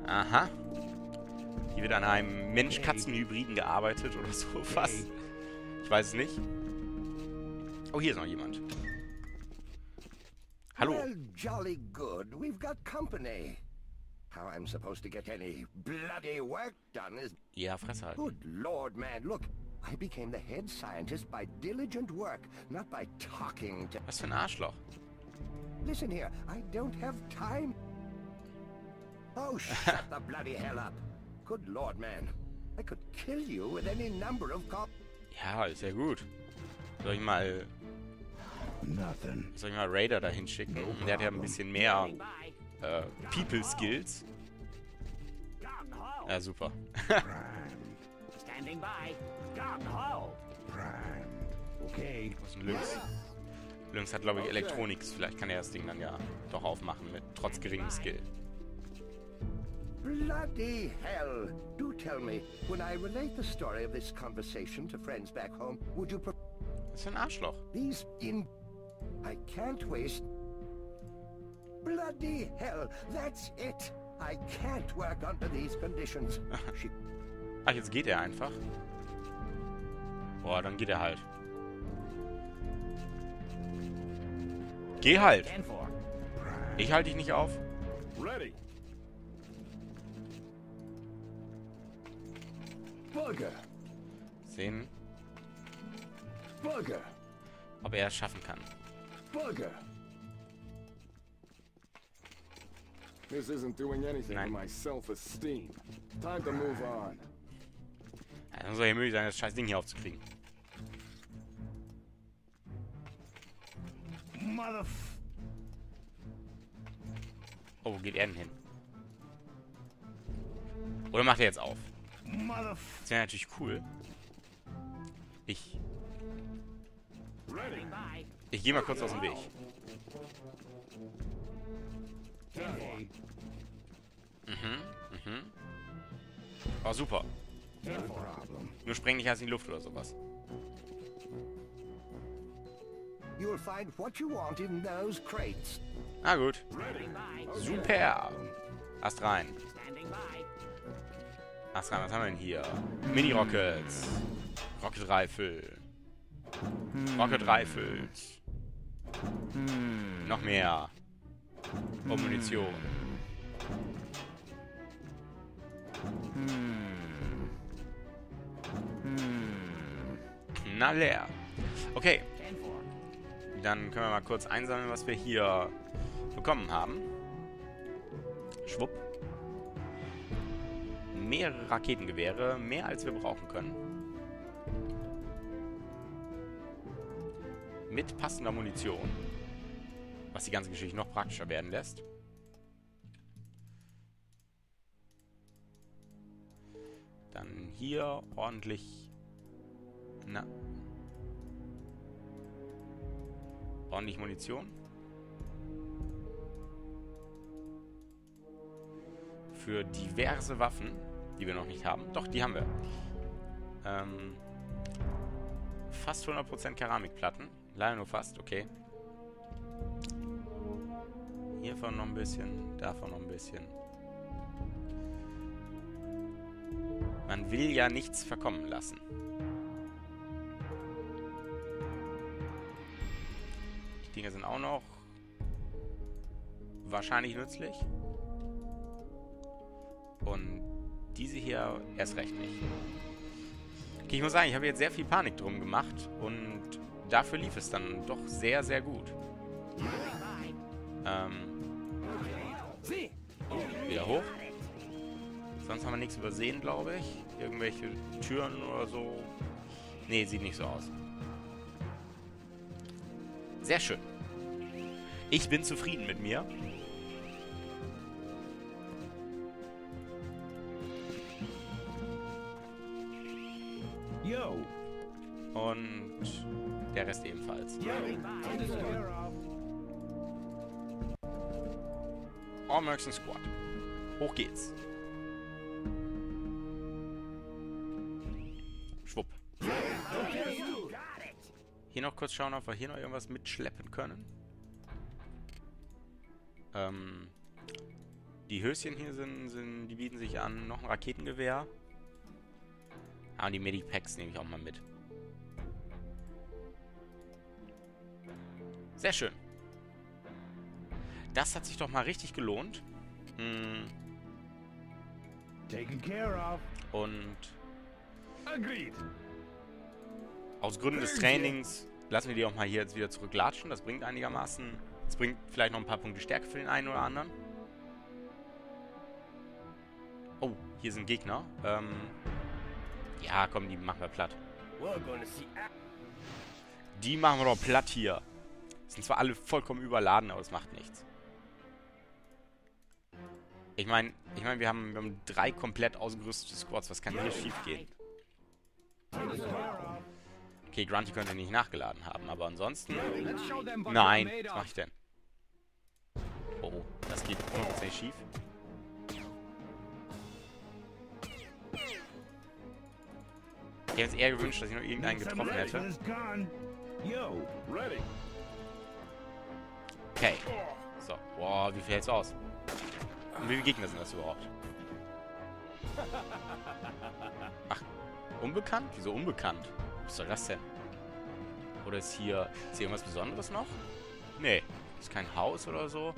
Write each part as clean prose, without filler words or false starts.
Aha. Hier wird an einem Mensch-Katzen-Hybriden gearbeitet oder so was. Ich weiß es nicht. Oh, hier ist noch jemand. Hallo. Well, jolly good. We've got company. How I'm supposed to get any bloody work done is... Ja, Fresse halten. Good Lord, man, look. I became the head scientist by diligent work, not by talking to... Was für ein Arschloch. Listen here, I don't have time. Oh, shut the bloody hell up. Good Lord, man. I could kill you with any number of Ja, ist ja gut. Soll ich mal Raider dahin schicken? Der hat ja ein bisschen mehr People-Skills. Ja, super. Standing by. Gung ho. Okay. Was ist denn Lynx? Lynx hat, glaube ich, Elektronik. Vielleicht kann er das Ding dann ja doch aufmachen, mit trotz geringem Skill. Bloody hell! Do tell me, when I relate the story of this conversation to friends back home, would you Was für ein Arschloch. these in... I can't waste... Bloody hell! That's it! I can't work under these conditions. She... Ach, jetzt geht er einfach. Boah, dann geht er halt. Geh halt. 10-4. Ich halte dich nicht auf. Ready. Bugger! Sehen, Bugger! ob er es schaffen kann. Bugger! This isn't doing anything Nein. to my self-esteem. Time to move on. Ja, dann soll ja möglich sein, das scheiß Ding hier aufzukriegen. Oh, wo geht er denn hin? Oder macht er jetzt auf? Das wäre natürlich cool. Ich gehe mal kurz aus dem Weg. Oh, super. Nur spreng nicht erst in die Luft oder sowas. You'll find what you want in those crates. Na gut. Super. Ast rein. Standing by. Ast rein, was haben wir denn hier? Mini-Rockets. Rocket-Reifel. Rocket-Reifels. Noch mehr. Und Munition. Na leer. Okay. 10-4. Dann können wir mal kurz einsammeln, was wir hier bekommen haben. Schwupp. Mehrere Raketengewehre, mehr als wir brauchen können. Mit passender Munition. Was die ganze Geschichte noch praktischer werden lässt. Dann hier ordentlich... Na... Ordentlich Munition. Für diverse Waffen, die wir noch nicht haben. Doch, die haben wir. Fast 100% Keramikplatten. Leider nur fast, okay. Hiervon noch ein bisschen, davon noch ein bisschen. Man will ja nichts verkommen lassen. Die Dinge sind auch noch wahrscheinlich nützlich. Und diese hier erst recht nicht. Okay, ich muss sagen, ich habe jetzt sehr viel Panik drum gemacht und dafür lief es dann doch sehr, sehr gut. Wieder hoch. Sonst haben wir nichts übersehen, glaube ich. Irgendwelche Türen oder so. Nee, sieht nicht so aus. Sehr schön. Ich bin zufrieden mit mir. Yo! Und der Rest ebenfalls. All-Mercs Squad. Hoch geht's. Schwupp. Hier noch kurz schauen, ob wir hier noch irgendwas mitschleppen können. Die Höschen hier die bieten sich an. Noch ein Raketengewehr. Ah, und die Medipacks nehme ich auch mal mit. Sehr schön. Das hat sich doch mal richtig gelohnt. Taken care of. Und Agreed. aus Gründen des Trainings lassen wir die auch mal hier jetzt wieder zurücklatschen. Das bringt einigermaßen... Das bringt vielleicht noch ein paar Punkte Stärke für den einen oder anderen. Oh, hier sind Gegner. Ja, komm, die machen wir platt. Die machen wir doch platt hier. Sind zwar alle vollkommen überladen, aber es macht nichts. Ich meine, wir haben 3 komplett ausgerüstete Squads. Was kann hier schief gehen? Okay, Grunty könnte nicht nachgeladen haben, aber ansonsten... Nein, was mache ich denn? Oh, das geht 100% schief. Ich hätte jetzt eher gewünscht, dass ich noch irgendeinen getroffen hätte. Okay. So. Boah, wie viel hältst du aus? Und wie viele Gegner sind das überhaupt? Ach, unbekannt? Wieso unbekannt? Was soll das denn? Oder ist hier irgendwas Besonderes noch? Nee. Ist kein Haus oder so.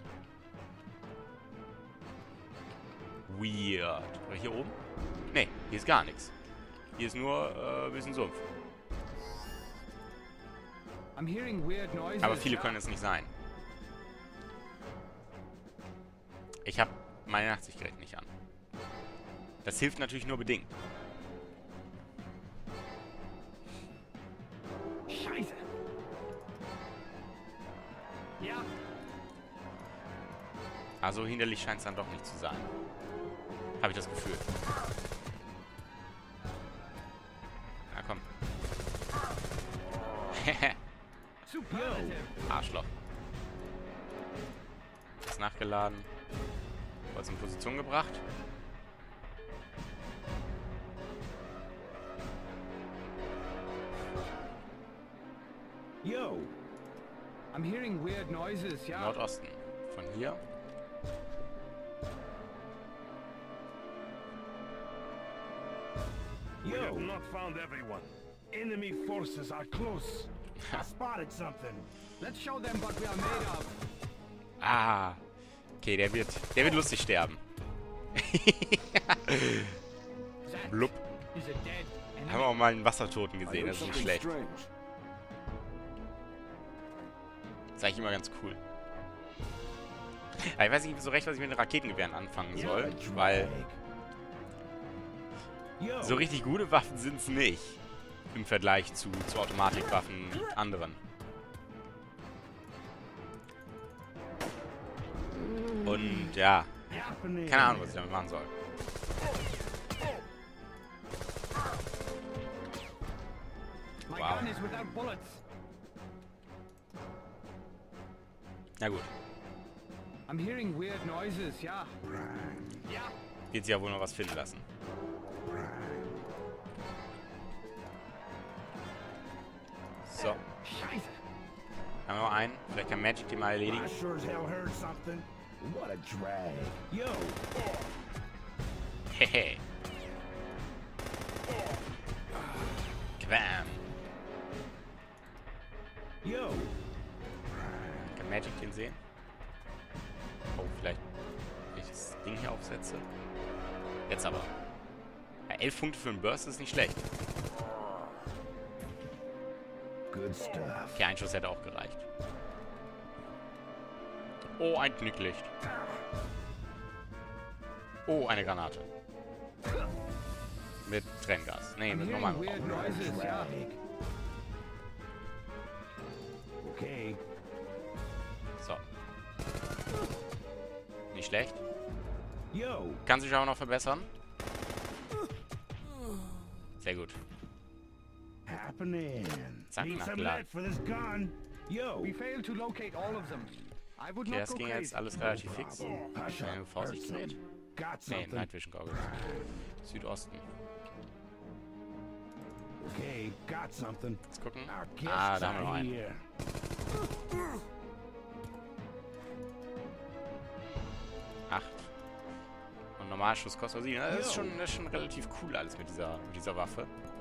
Weird. Oder hier oben? Nee, hier ist gar nichts. Hier ist nur ein bisschen Sumpf. Aber viele können es nicht sein. Ich habe meine Nachtsichtgerät nicht an. Das hilft natürlich nur bedingt. Scheiße. Ja. Also hinderlich scheint es dann doch nicht zu sein. Habe ich das Gefühl. Na komm. Arschloch. Ist nachgeladen. Was in Position gebracht. Yo. I'm hearing weird noises, ja. Nordosten. Von hier. We have not found everyone. Enemy forces are close. I spotted something. Let's show them what we are made of. Ah. Okay, der wird lustig sterben. Blub. Haben wir auch mal einen Wassertoten gesehen, das ist nicht schlecht. Das ist eigentlich immer ganz cool. Aber ich weiß nicht so recht, was ich mit den Raketengewehren anfangen soll, weil so richtig gute Waffen sind es nicht. Im Vergleich zu Automatikwaffen und anderen. Und ja, keine Ahnung, was ich damit machen soll. Wow. Na gut. Wird sie ja wohl noch was finden lassen. So. Haben wir noch einen. Vielleicht kann Magic den mal erledigen. Hehe. Bam. Kann Magic den sehen? Oh, vielleicht, wenn ich das Ding hier aufsetze. Jetzt aber. Ja, 11 Punkte für einen Burst ist nicht schlecht. Okay, ein Schuss hätte auch gereicht. Oh, ein Knicklicht. Oh, eine Granate. Mit Tränengas. Nee, mit normalem Raum. Okay. So. Nicht schlecht. Kann sich aber noch verbessern. Sehr gut. Zack, nachgeladen. Okay, das ging jetzt alles relativ fix. Ein Vorsichtsgerät? Nee, Night Vision Goggles. Südosten. Jetzt gucken. Ah, da haben wir noch einen. 8. Normalschuss kostet 7. Das ist schon relativ cool alles mit dieser Waffe.